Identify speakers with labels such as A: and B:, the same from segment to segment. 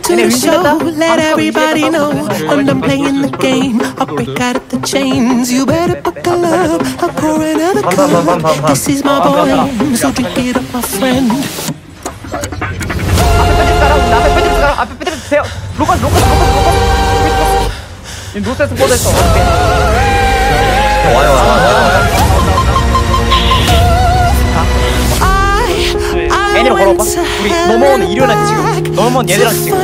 A: to the show. Let everybody know when I'm playing the game. I'll break out of the chains. You better buckle up. I'll pour another cup. This is my boy, so drink it up, my friend.
B: 앞에 빼지 주세요. 로커스. 이 노스에서 뻗었어. 와요. 애니로 걸어봐. 우리 넘어오는 일요일한테 지금 넘어온 얘들랑 지금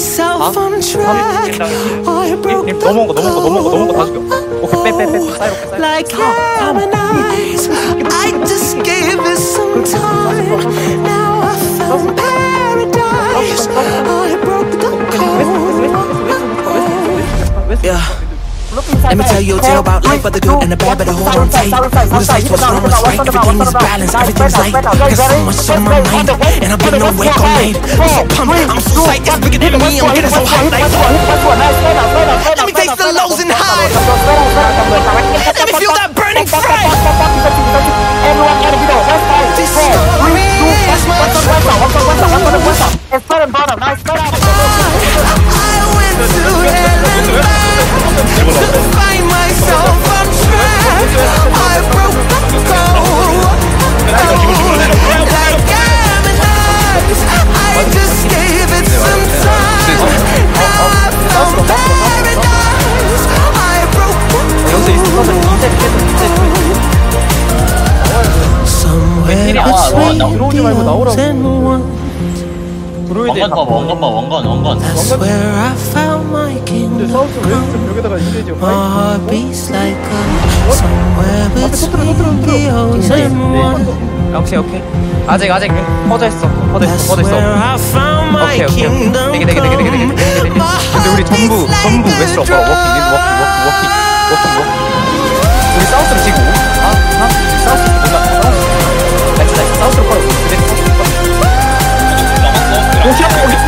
B: 넘어온 거 다 죽여. 오케이 빼 사이로
A: I just gave it some time. Now I found paradise. I broke the code. Yeah. Let me tell you a tale about life, but the good and the bad, but the hold on tight. Who's right, what's wrong, what's right? Everything is balanced, everything's light. Got so much on my mind, and I've been awake all night. I'm so pumped, I'm so psyched, it's bigger than me, I'm getting so hyped like let me taste the lows and highs. Let me feel that burning fire. To find myself on track, I broke the code. Like Gemini's, I just gave it some time. Now I found paradise. I broke the code. Somewhere between the hills and one.
C: 왕관.
A: That's where I found my kingdom come. My heart beats like a somewhere between the ocean one.
B: 오케이. 아직 퍼져있어.
A: That's where I found my kingdom come.
B: 근데 우리 전부 웨스트로 워킹. 우리 사우스로 지금 사우스 몰라. 나이스 사우스로 걸어. 오케이.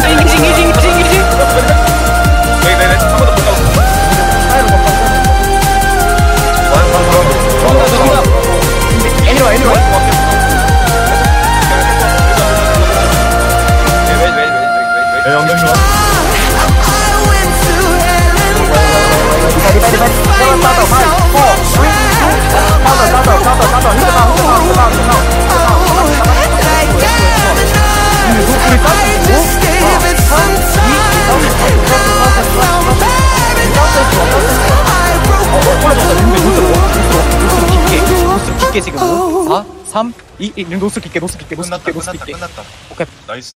B: 네네네. 한 번 더 볼까요? 사이로 바꿔. 애니로. 지금 4, 3, 2, 노스 깊게.
C: 끝났다.
B: 오케이.
C: 나이스.